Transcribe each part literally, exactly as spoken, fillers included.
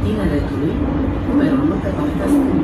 tineretului cu peronul pe partea stângă.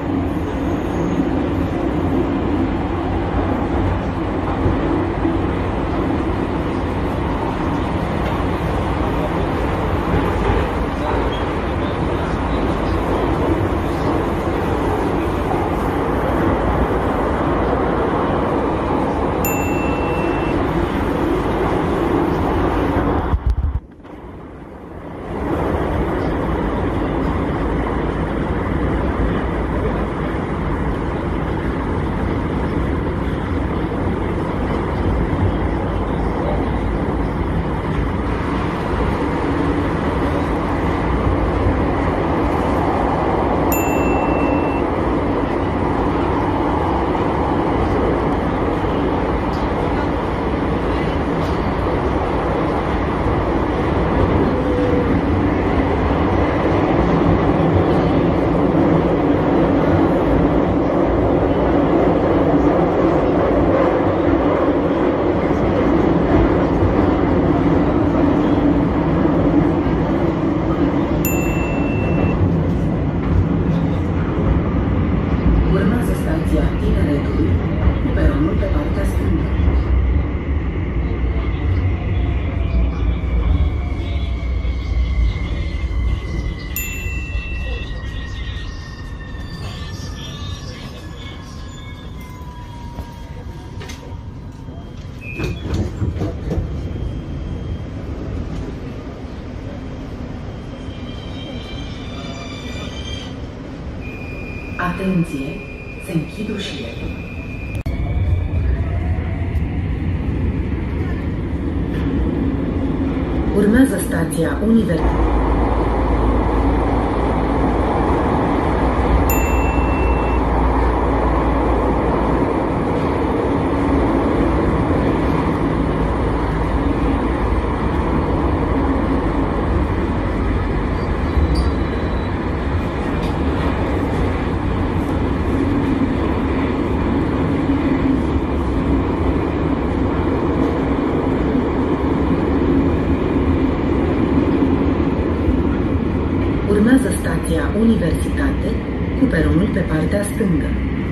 Atenție! Se închid ușile. Urmează stația Universitate. Urmează stația Universitate cu peronul pe partea stângă.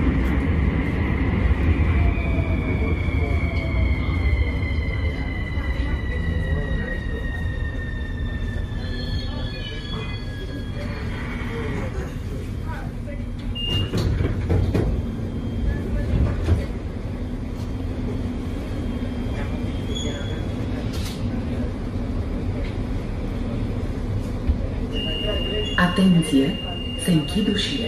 Atenție! Se închid ușile.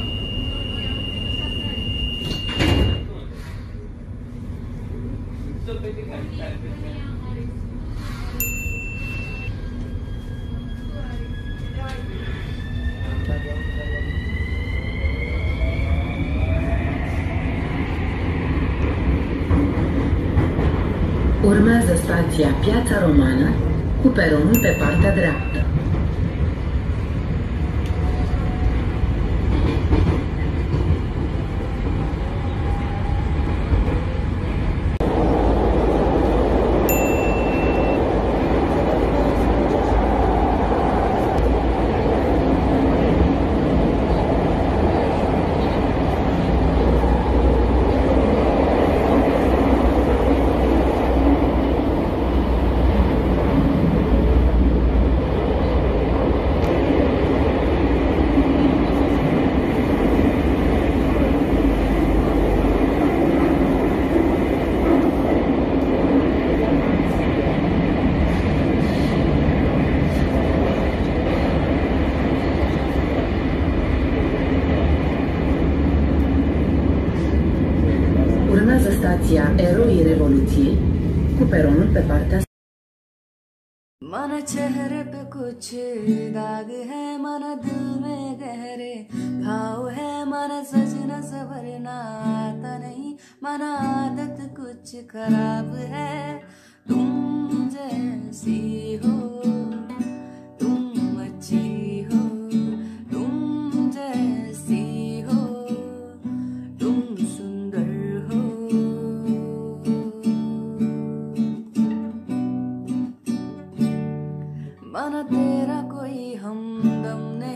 Urmează stația Piața Romană cu peronul pe partea dreaptă. Urmează stația Eroii Revoluției cu peronul pe partea. मन चेहरे पे कुछ दाग है, मन दिल में गहरे घाव है, मन सजना सवरना आता नहीं, मन आदत कुछ खराब है। तुम जैसी हो तुम अच्छी हो, तुम जैसी हो तुम सुंदर हो। मन तेरा कोई हमदम नहीं,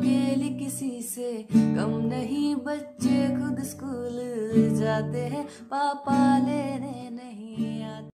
अकेली किसी से कम नहीं, बच्चे खुद स्कूल जाते हैं, पापा लेने नहीं आते।